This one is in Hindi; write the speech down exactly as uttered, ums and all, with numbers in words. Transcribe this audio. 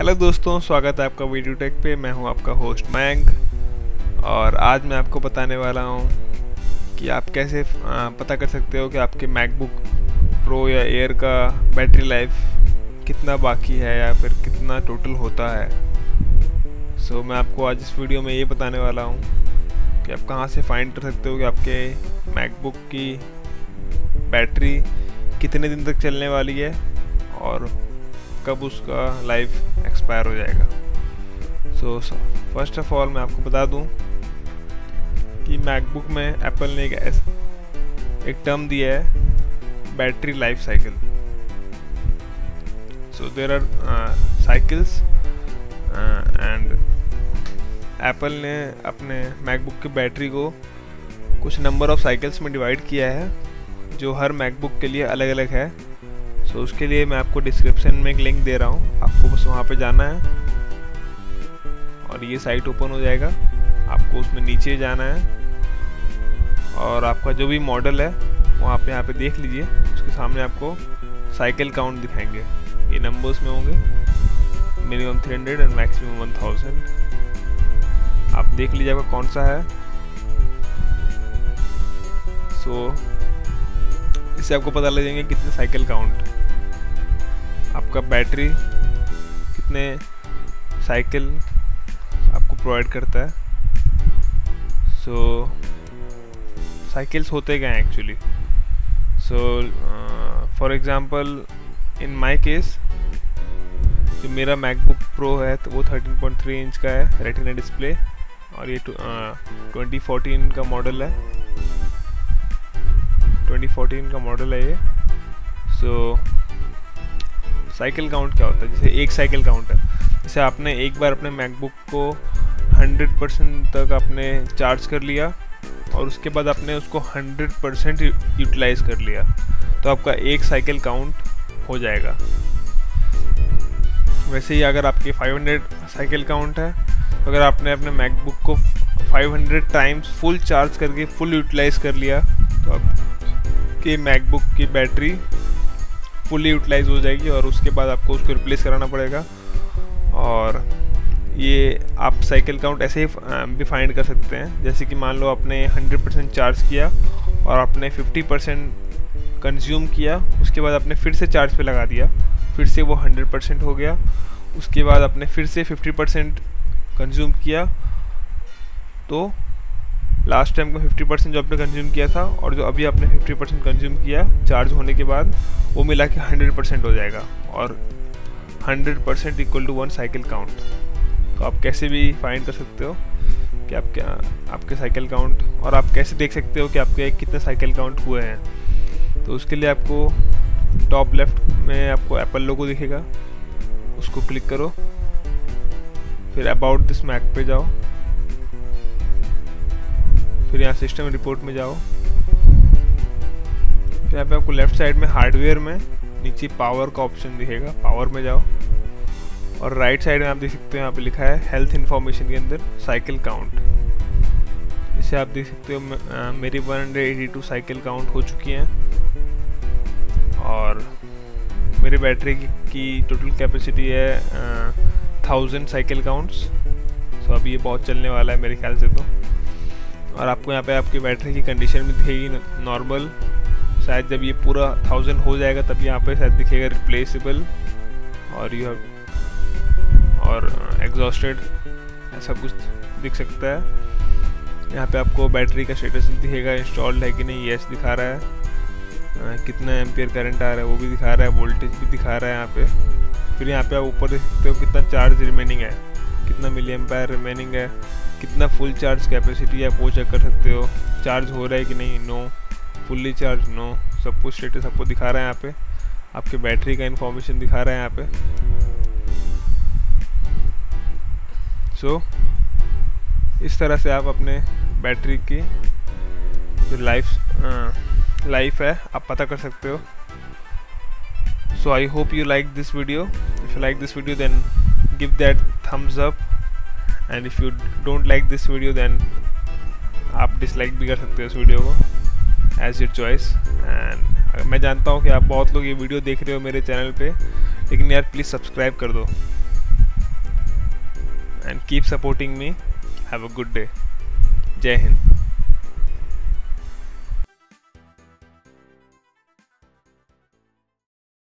हेलो दोस्तों, स्वागत है आपका वीडियो टेक पे। मैं हूं आपका होस्ट मयंक और आज मैं आपको बताने वाला हूं कि आप कैसे पता कर सकते हो कि आपके मैकबुक प्रो या एयर का बैटरी लाइफ कितना बाकी है या फिर कितना टोटल होता है। सो so, मैं आपको आज इस वीडियो में ये बताने वाला हूं कि आप कहां से फाइंड कर सकते हो कि आपके मैकबुक की बैटरी कितने दिन तक चलने वाली है और कब उसका लाइफ एक्सपायर हो जाएगा। सो फर्स्ट ऑफ ऑल मैं आपको बता दूं कि मैकबुक में एप्पल ने एक एक टर्म दिया है, battery life cycle. So there are cycles and Apple ने अपने मैकबुक की बैटरी को कुछ नंबर ऑफ साइकिल्स में डिवाइड किया है जो हर मैकबुक के लिए अलग अलग है। सो so, उसके लिए मैं आपको डिस्क्रिप्शन में एक लिंक दे रहा हूँ, आपको बस वहाँ पे जाना है और ये साइट ओपन हो जाएगा। आपको उसमें नीचे जाना है और आपका जो भी मॉडल है वो आप यहाँ पे देख लीजिए। उसके सामने आपको साइकिल काउंट दिखाएंगे, ये नंबर्स में होंगे, minimum three hundred and maximum one thousand. आप देख लीजिए आपका कौन सा है। सो so, इससे आपको पता लग जाएंगे कितने साइकिल काउंट, आपका बैटरी कितने साइकिल आपको प्रोवाइड करता है। सो साइकिल्स होते क्या हैं actually. So for example in my case जो मेरा मैकबुक प्रो है तो वो थर्टीन पॉइंट थ्री इंच का है रेटिना डिस्प्ले और ये ट्वेंटी फोर्टीन का मॉडल है ट्वेंटी फोर्टीन का मॉडल है ये। सो साइकिल काउंट क्या होता है, जैसे एक साइकिल काउंट है, जैसे आपने एक बार अपने मैकबुक को हंड्रेड परसेंट तक आपने चार्ज कर लिया और उसके बाद आपने उसको हंड्रेड परसेंट यूटिलाइज कर लिया तो आपका एक साइकिल काउंट हो जाएगा। वैसे ही अगर आपके फाइव हंड्रेड साइकिल काउंट है तो अगर आपने अपने मैकबुक को five hundred times full charge करके फुल यूटिलाइज कर लिया तो आपके मैकबुक की बैटरी फुली यूटिलाइज हो जाएगी और उसके बाद आपको उसको रिप्लेस कराना पड़ेगा। और ये आप साइकिल काउंट ऐसे ही भी फाइंड कर सकते हैं, जैसे कि मान लो आपने हंड्रेड परसेंट चार्ज किया और आपने फिफ्टी परसेंट कंज्यूम किया, उसके बाद आपने फिर से चार्ज पे लगा दिया, फिर से वो हंड्रेड परसेंट हो गया, उसके बाद आपने फिर से फिफ्टी परसेंट कंज्यूम किया तो लास्ट टाइम का फिफ्टी परसेंट जो आपने कंज्यूम किया था और जो अभी आपने फिफ्टी परसेंट कंज्यूम किया चार्ज होने के बाद वो मिला के हंड्रेड परसेंट हो जाएगा और hundred percent equal to one cycle count. तो आप कैसे भी फाइंड कर सकते हो कि आप क्या आपके साइकिल काउंट, और आप कैसे देख सकते हो कि आपके कितने साइकिल काउंट हुए हैं। तो उसके लिए आपको टॉप लेफ्ट में आपको एप्पल लोगो दिखेगा, उसको क्लिक करो, फिर अबाउट दिस मैक पे जाओ, फिर यहाँ सिस्टम रिपोर्ट में जाओ, फिर यहाँ पे आपको लेफ्ट साइड में हार्डवेयर में नीचे पावर का ऑप्शन दिखेगा, पावर में जाओ और राइट साइड में आप देख सकते हो यहाँ पे लिखा है हेल्थ इन्फॉर्मेशन के अंदर साइकिल काउंट। इसे आप देख सकते हो मेरी one hundred eighty two cycle count हो चुकी हैं और मेरी बैटरी की, की टोटल कैपेसिटी है थाउजेंड साइकिल काउंट्स। सो अभी ये बहुत चलने वाला है मेरे ख्याल से तो। और आपको यहाँ पे आपकी बैटरी की कंडीशन भी दिखेगी नॉर्मल, शायद जब ये पूरा थाउजेंड हो जाएगा तब यहाँ पे शायद दिखेगा रिप्लेसेबल और यू और एग्जॉस्टेड, ऐसा कुछ दिख सकता है। यहाँ पे आपको बैटरी का स्टेटस दिखेगा, इंस्टॉल्ड है कि नहीं, यस दिखा रहा है, कितना एम्पियर करंट आ रहा है वो भी दिखा रहा है, वोल्टेज भी दिखा रहा है यहाँ पे। फिर यहाँ पे आप ऊपर देख सकते हो कितना चार्ज रिमेनिंग है, कितना मिली एम्पायर रिमेनिंग है, कितना फुल चार्ज कैपेसिटी है वो चेक कर सकते हो, चार्ज हो रहा है कि नहीं, नो, फुल्ली चार्ज, नो, सब कुछ स्टेटस आपको दिखा रहा है यहाँ पे। आपके बैटरी का इंफॉर्मेशन दिखा रहा है यहाँ पे। सो so, इस तरह से आप अपने बैटरी की जो लाइफ लाइफ है आप पता कर सकते हो। So I hope you like this video. If you like this video then give that thumbs up and if you don't like this video then आप डिसलाइक भी कर सकते हो इस वीडियो को, एज योर चॉइस। एंड मैं जानता हूँ कि आप बहुत लोग ये वीडियो देख रहे हो मेरे चैनल पे, लेकिन यार प्लीज़ सब्सक्राइब कर दो। and keep supporting me. Have a good day. Jai Hind.